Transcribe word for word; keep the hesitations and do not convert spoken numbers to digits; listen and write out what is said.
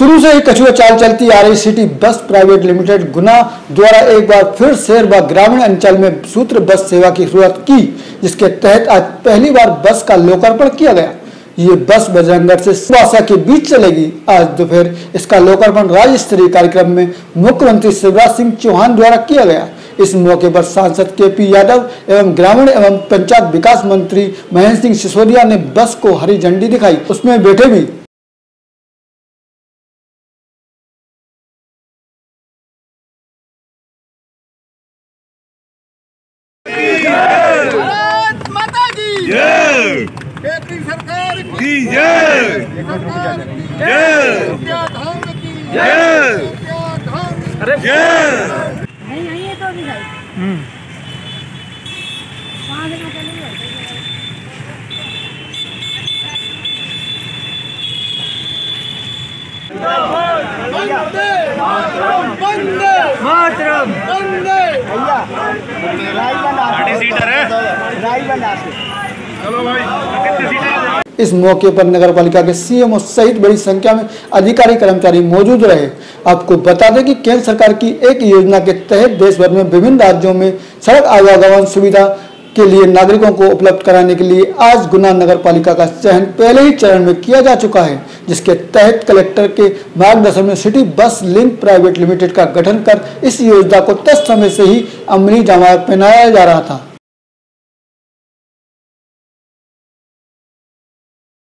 शुरू से ही कछुआ चाल चलती आ रही सिटी बस प्राइवेट लिमिटेड गुना द्वारा एक बार फिर शहर व ग्रामीण अंचल में सूत्र बस सेवा की शुरुआत की, जिसके तहत आज पहली बार बस का लोकार्पण किया गया। ये बस बजरंगगढ़ से सिलवासा के बीच चलेगी। आज दोपहर इसका लोकार्पण राज्य स्तरीय कार्यक्रम में मुख्यमंत्री शिवराज सिंह चौहान द्वारा किया गया। इस मौके पर सांसद के पी यादव एवं ग्रामीण एवं पंचायत विकास मंत्री महेंद्र सिंह सिसोदिया ने बस को हरी झंडी दिखाई। उसमें बैठे भी भारत माता की जय, केंद्र सरकार की जय, जय, धाम की जय, अरे जय। नहीं नहीं ये तो अभी है। हम्म। वहाँ से चलेंगे। वंदे मातरम, वंदे मातरम, वंदे भैया राई बना सीटर है, राई बना चलो भाई कितनी सीटर। इस मौके पर नगर पालिका के सीएमओ सहित बड़ी संख्या में अधिकारी कर्मचारी मौजूद रहे। आपको बता दें कि केंद्र सरकार की एक योजना के तहत देश भर में विभिन्न राज्यों में सड़क आवागमन सुविधा के लिए नागरिकों को उपलब्ध कराने के लिए आज गुना नगर पालिका का चयन पहले ही चरण में किया जा चुका है, जिसके तहत कलेक्टर के मार्गदर्शन में city bus link private limited का गठन कर इस योजना को तत्समय से ही अमली जामा पहनाया जा रहा था।